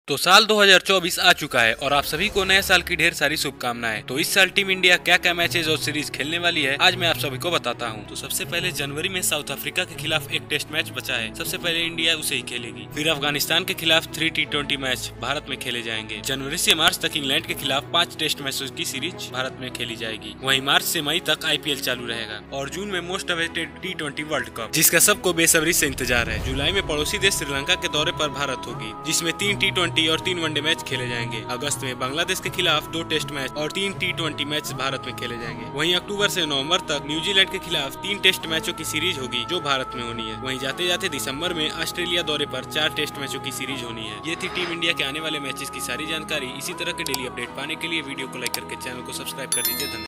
तो साल 2024 आ चुका है और आप सभी को नए साल की ढेर सारी शुभकामनाएं। तो इस साल टीम इंडिया क्या क्या मैचेज और सीरीज खेलने वाली है आज मैं आप सभी को बताता हूं। तो सबसे पहले जनवरी में साउथ अफ्रीका के खिलाफ एक टेस्ट मैच बचा है, सबसे पहले इंडिया उसे ही खेलेगी। फिर अफगानिस्तान के खिलाफ 3 T20 मैच भारत में खेले जाएंगे। जनवरी से मार्च तक इंग्लैंड के खिलाफ 5 टेस्ट मैचों की सीरीज भारत में खेली जाएगी। वहीं मार्च से मई तक IPL चालू रहेगा और जून में most awaited T20 world cup, जिसका सबको बेसब्री से इंतजार है। जुलाई में पड़ोसी देश श्रीलंका के दौरे पर भारत होगी, जिसमें 3 T20 और 3 वनडे मैच खेले जाएंगे। अगस्त में बांग्लादेश के खिलाफ 2 टेस्ट मैच और 3 T20 मैच भारत में खेले जाएंगे। वहीं अक्टूबर से नवंबर तक न्यूजीलैंड के खिलाफ 3 टेस्ट मैचों की सीरीज होगी जो भारत में होनी है। वहीं जाते जाते दिसंबर में ऑस्ट्रेलिया दौरे पर 4 टेस्ट मैचों की सीरीज होनी है। ये थी टीम इंडिया के आने वाले मैचेस की सारी जानकारी। इसी तरह के डेली अपडेट पाने के लिए वीडियो को लाइक करके चैनल को सब्सक्राइब कर दीजिए। धन्यवाद।